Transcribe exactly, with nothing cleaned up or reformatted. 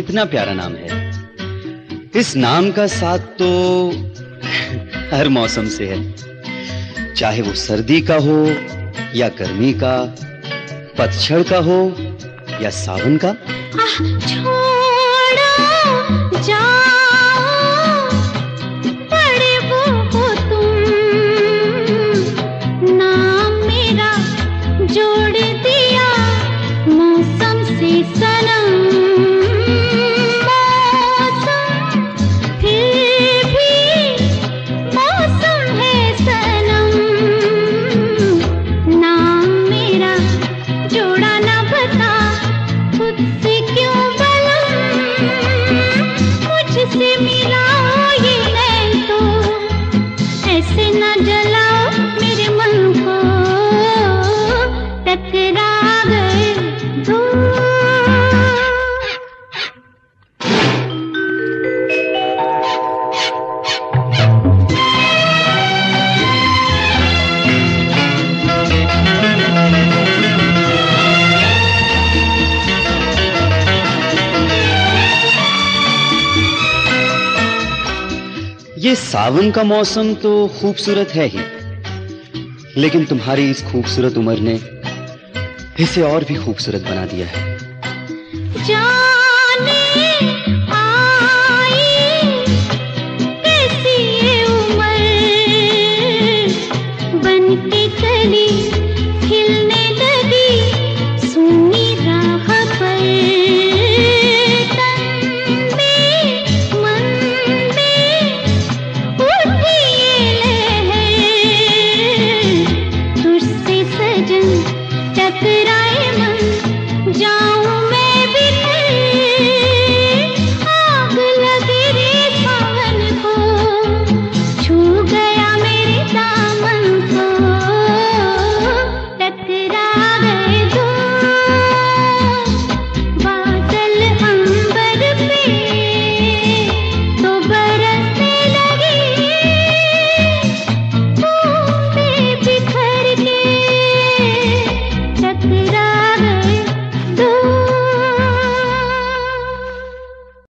कितना प्यारा नाम है। इस नाम का साथ तो हर मौसम से है, चाहे वो सर्दी का हो या गर्मी का, पतझड़ का हो या सावन का। छोड़ो जाओ, बड़े वो हो तुम, नाम मेरा जोड़ दिया मौसम से सनम। मौसम फिर भी मौसम है सनम, नाम मेरा जोड़ा ना बता खुद से क्यों बलम। मुझसे मिलाओ ये नैन तो, ऐसे ना जलाओ मेरे मन को, टकरा गए दो। ये सावन का मौसम तो खूबसूरत है ही, लेकिन तुम्हारी इस खूबसूरत उम्र ने इसे और भी खूबसूरत बना दिया है। जा